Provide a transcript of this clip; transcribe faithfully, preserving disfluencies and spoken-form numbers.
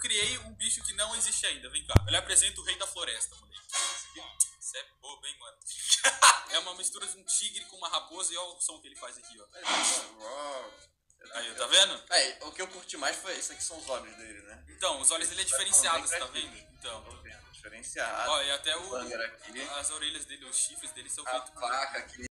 criei um bicho que não existe ainda. Vem cá. Ele apresenta o rei da floresta, moleque. Isso é bobo, hein, mano? É uma mistura de um tigre com uma raposa e olha o som que ele faz aqui, ó. Aí, tá vendo? É, o que eu curti mais foi isso aqui, são os olhos dele, né? Então, os olhos dele é diferenciados, tá vendo? Então. Diferenciado. Ó, e até o, aqui. as orelhas dele, os chifres dele são A feitos. placa aqui.